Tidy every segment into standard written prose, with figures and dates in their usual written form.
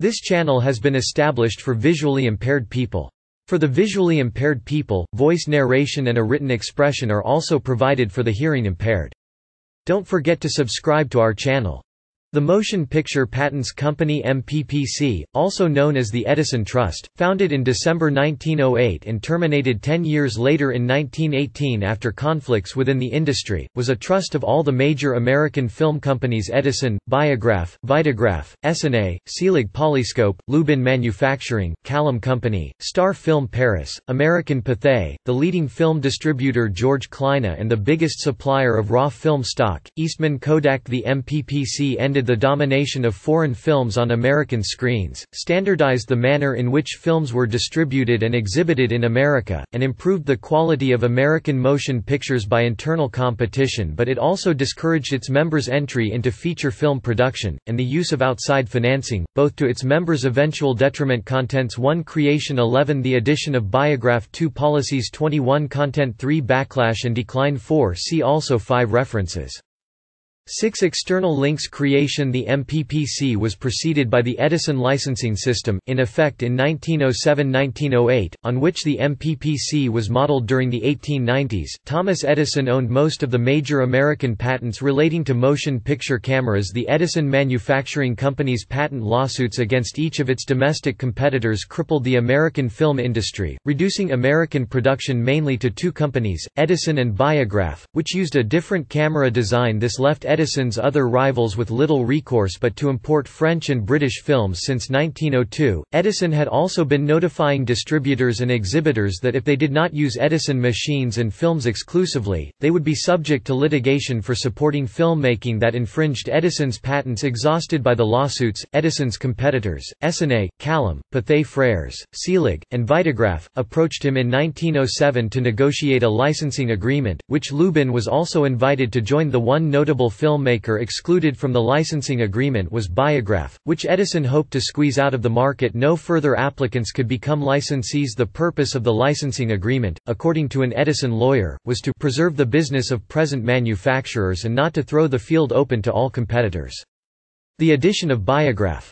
This channel has been established for visually impaired people. For the visually impaired people, voice narration and a written expression are also provided for the hearing impaired. Don't forget to subscribe to our channel. The Motion Picture Patents Company MPPC, also known as the Edison Trust, founded in December 1908 and terminated 10 years later in 1918 after conflicts within the industry, was a trust of all the major American film companies Edison, Biograph, Vitagraph, Essanay, Selig Polyscope, Lubin Manufacturing, Kalem Company, Star Film Paris, American Pathé, the leading film distributor George Kleine and the biggest supplier of raw film stock, Eastman Kodak The MPPC ended the domination of foreign films on American screens, standardized the manner in which films were distributed and exhibited in America, and improved the quality of American motion pictures by internal competition, but it also discouraged its members' entry into feature film production, and the use of outside financing, both to its members' eventual detriment contents 1 creation 11 the addition of Biograph 2 policies 21 content 3 backlash and decline 4 see also 5 references. 6 External links creation The MPPC was preceded by the Edison licensing system, in effect in 1907–1908, on which the MPPC was modeled during the 1890s. Thomas Edison owned most of the major American patents relating to motion picture cameras. The Edison Manufacturing Company's patent lawsuits against each of its domestic competitors crippled the American film industry, reducing American production mainly to 2 companies, Edison and Biograph, which used a different camera design. This left Edison's other rivals with little recourse but to import French and British films since 1902. Edison had also been notifying distributors and exhibitors that if they did not use Edison machines and films exclusively, they would be subject to litigation for supporting filmmaking that infringed Edison's patents. Exhausted by the lawsuits, Edison's competitors, Essanay, Kalem, Pathé Frères, Selig, and Vitagraph, approached him in 1907 to negotiate a licensing agreement, which Lubin was also invited to join. The one notable filmmaker excluded from the licensing agreement was Biograph, which Edison hoped to squeeze out of the market. No further applicants could become licensees. The purpose of the licensing agreement, according to an Edison lawyer, was to preserve the business of present manufacturers and not to throw the field open to all competitors. The addition of Biograph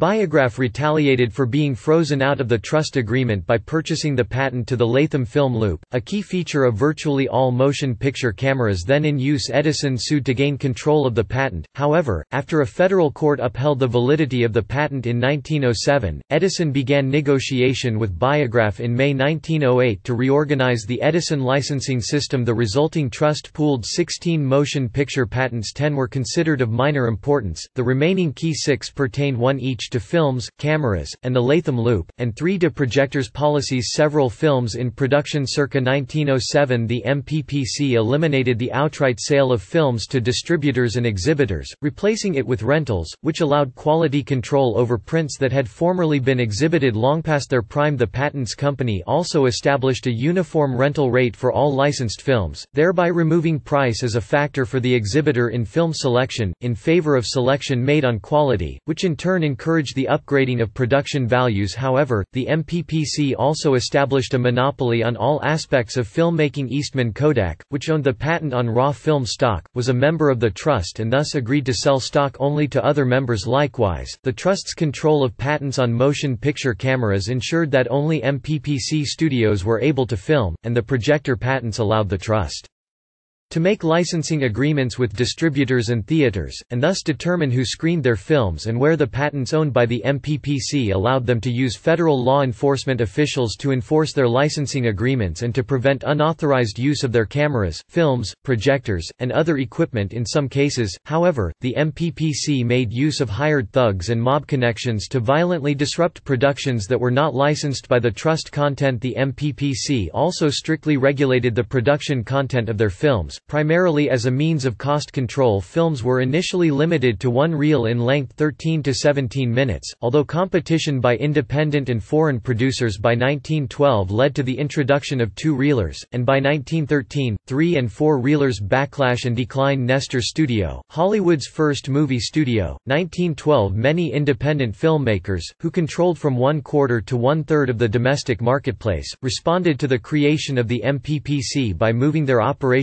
retaliated for being frozen out of the trust agreement by purchasing the patent to the Latham film loop, a key feature of virtually all motion picture cameras then in use. Edison sued to gain control of the patent. However, after a federal court upheld the validity of the patent in 1907, Edison began negotiation with Biograph in May 1908 to reorganize the Edison licensing system. The resulting trust pooled 16 motion picture patents. 10 were considered of minor importance, the remaining key 6 pertain one each to films, cameras, and the Latham loop, and 3 to projectors policies. Several films in production circa 1907. The MPPC eliminated the outright sale of films to distributors and exhibitors, replacing it with rentals, which allowed quality control over prints that had formerly been exhibited long past their prime. The Patents Company also established a uniform rental rate for all licensed films, thereby removing price as a factor for the exhibitor in film selection, in favor of selection made on quality, which in turn encouraged the upgrading of production values. However, the MPPC also established a monopoly on all aspects of filmmaking. Eastman Kodak, which owned the patent on raw film stock, was a member of the trust and thus agreed to sell stock only to other members. Likewise, the trust's control of patents on motion picture cameras ensured that only MPPC studios were able to film, and the projector patents allowed the trust to make licensing agreements with distributors and theaters, and thus determine who screened their films and where. The patents owned by the MPPC allowed them to use federal law enforcement officials to enforce their licensing agreements and to prevent unauthorized use of their cameras, films, projectors, and other equipment. In some cases, however, the MPPC made use of hired thugs and mob connections to violently disrupt productions that were not licensed by the trust. Content. The MPPC also strictly regulated the production content of their films, primarily as a means of cost control. Films were initially limited to 1 reel in length 13 to 17 minutes, although competition by independent and foreign producers by 1912 led to the introduction of 2-reelers, and by 1913, 3 and 4 reelers. Backlash and decline. Nestor Studio, Hollywood's first movie studio, 1912. Many independent filmmakers, who controlled from 1/4 to 1/3 of the domestic marketplace, responded to the creation of the MPPC by moving their operations to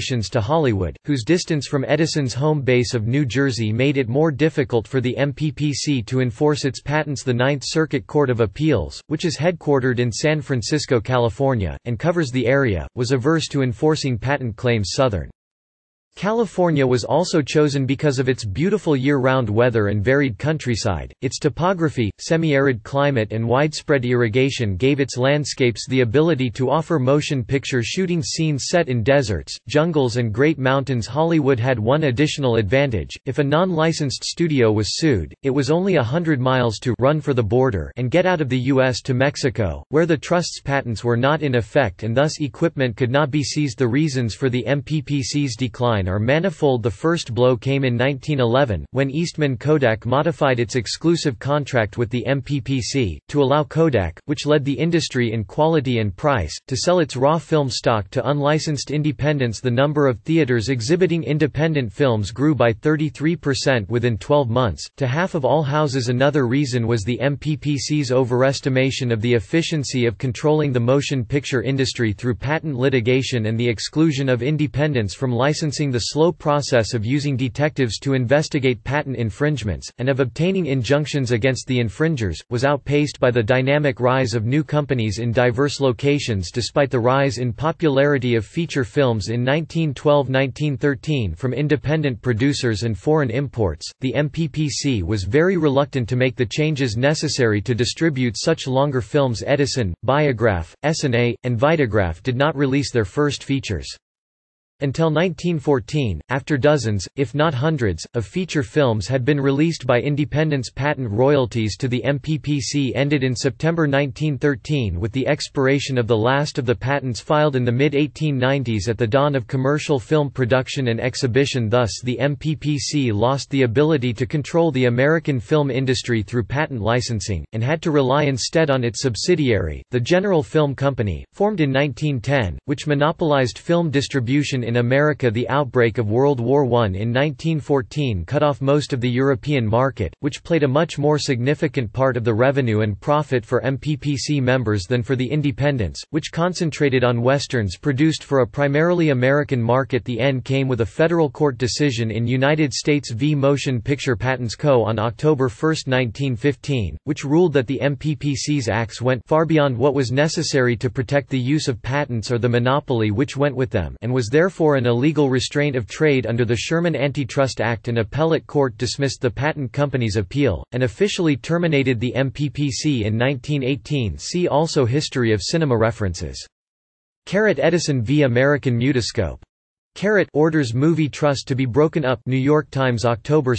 Hollywood, whose distance from Edison's home base of New Jersey made it more difficult for the MPPC to enforce its patents. The Ninth Circuit Court of Appeals, which is headquartered in San Francisco, California, and covers the area, was averse to enforcing patent claims. Southern California was also chosen because of its beautiful year-round weather and varied countryside. Its topography, semi-arid climate and widespread irrigation gave its landscapes the ability to offer motion picture shooting scenes set in deserts, jungles and great mountains. Hollywood had one additional advantage: if a non-licensed studio was sued, it was only 100 miles to run for the border and get out of the U.S. to Mexico, where the trust's patents were not in effect and thus equipment could not be seized. The reasons for the MPPC's decline are manifold. The first blow came in 1911, when Eastman Kodak modified its exclusive contract with the MPPC, to allow Kodak, which led the industry in quality and price, to sell its raw film stock to unlicensed independents. The number of theaters exhibiting independent films grew by 33% within 12 months, to half of all houses. Another reason was the MPPC's overestimation of the efficiency of controlling the motion picture industry through patent litigation and the exclusion of independents from licensing. The slow process of using detectives to investigate patent infringements, and of obtaining injunctions against the infringers, was outpaced by the dynamic rise of new companies in diverse locations. Despite the rise in popularity of feature films in 1912–1913 from independent producers and foreign imports, the MPPC was very reluctant to make the changes necessary to distribute such longer films. Edison, Biograph, Essanay, and Vitagraph did not release their first features until 1914, after dozens, if not hundreds, of feature films had been released by independents. Patent royalties to the MPPC ended in September 1913 with the expiration of the last of the patents filed in the mid-1890s at the dawn of commercial film production and exhibition. Thus the MPPC lost the ability to control the American film industry through patent licensing, and had to rely instead on its subsidiary, the General Film Company, formed in 1910, which monopolized film distribution in America. The outbreak of World War I in 1914 cut off most of the European market, which played a much more significant part of the revenue and profit for MPPC members than for the independents, which concentrated on westerns produced for a primarily American market. The end came with a federal court decision in United States v. Motion Picture Patents Co. on October 1, 1915, which ruled that the MPPC's acts went far beyond what was necessary to protect the use of patents or the monopoly which went with them, and was therefore an illegal restraint of trade under the Sherman Antitrust Act. An appellate court dismissed the patent company's appeal, and officially terminated the MPPC in 1918. See also History of cinema. References. Edison v. American Mutoscope. Orders Movie Trust to be broken up. New York Times, October 2,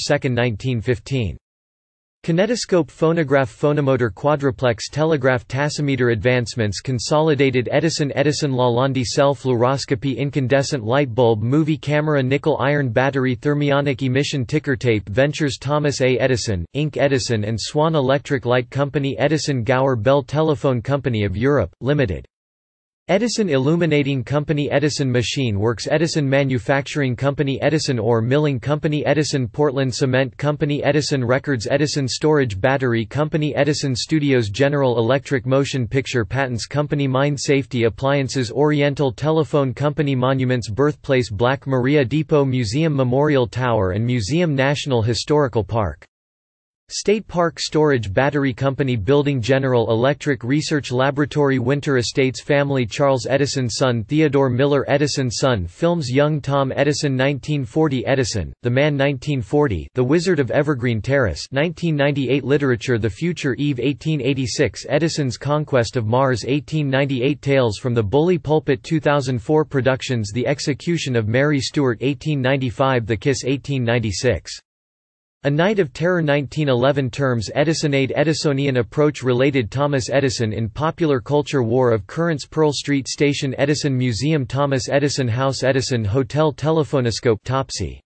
1915. Kinetoscope phonograph phonomotor quadruplex telegraph taximeter advancements consolidated Edison Lalonde cell fluoroscopy incandescent light bulb movie camera nickel iron battery thermionic emission ticker tape ventures Thomas A. Edison, Inc. Edison and Swan Electric Light Company Edison Gower Bell Telephone Company of Europe, Limited. Edison Illuminating Company Edison Machine Works Edison Manufacturing Company Edison Ore Milling Company Edison Portland Cement Company Edison Records Edison Storage Battery Company Edison Studios General Electric Motion Picture Patents Company Mine Safety Appliances Oriental Telephone Company Monuments Birthplace Black Maria Depot Museum Memorial Tower and Museum National Historical Park State Park Storage Battery Company Building General Electric Research Laboratory Winter Estates Family Charles Edison Son Theodore Miller Edison Son Films Young Tom Edison 1940 Edison, The Man 1940 The Wizard of Evergreen Terrace 1998 Literature The Future Eve 1886 Edison's Conquest of Mars 1898 Tales from the Bully Pulpit 2004 Productions The Execution of Mary Stuart 1895 The Kiss 1896 A Night of Terror 1911 Terms Edisonade Edisonian approach related Thomas Edison in popular culture War of Currents Pearl Street Station Edison Museum Thomas Edison House Edison Hotel Telephonoscope Topsy